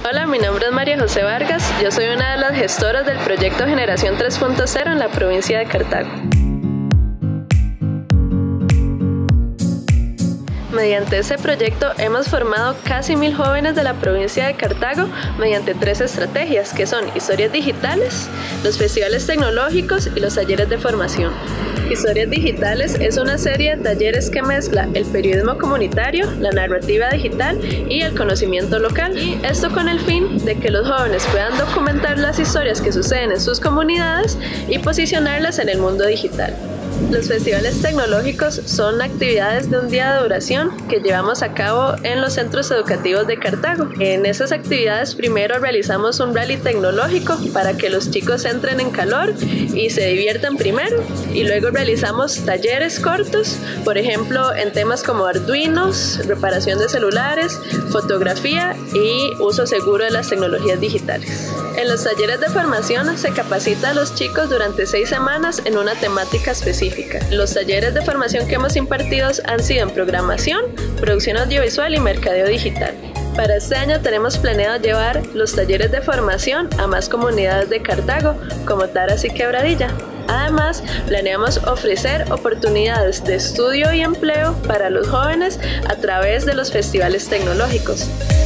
Hola, mi nombre es María José Vargas, yo soy una de las gestoras del proyecto Generación 3.0 en la provincia de Cartago. Mediante este proyecto hemos formado casi 1000 jóvenes de la provincia de Cartago mediante 3 estrategias, que son historias digitales, los festivales tecnológicos y los talleres de formación. Historias digitales es una serie de talleres que mezcla el periodismo comunitario, la narrativa digital y el conocimiento local. Y esto con el fin de que los jóvenes puedan documentar las historias que suceden en sus comunidades y posicionarlas en el mundo digital. Los festivales tecnológicos son actividades de un día de duración que llevamos a cabo en los centros educativos de Cartago. En esas actividades primero realizamos un rally tecnológico para que los chicos entren en calor y se diviertan primero, y luego realizamos talleres cortos, por ejemplo en temas como arduinos, reparación de celulares, fotografía y uso seguro de las tecnologías digitales. En los talleres de formación se capacita a los chicos durante 6 semanas en una temática específica. Los talleres de formación que hemos impartido han sido en programación, producción audiovisual y mercadeo digital. Para este año tenemos planeado llevar los talleres de formación a más comunidades de Cartago, como Taras y Quebradilla. Además, planeamos ofrecer oportunidades de estudio y empleo para los jóvenes a través de los festivales tecnológicos.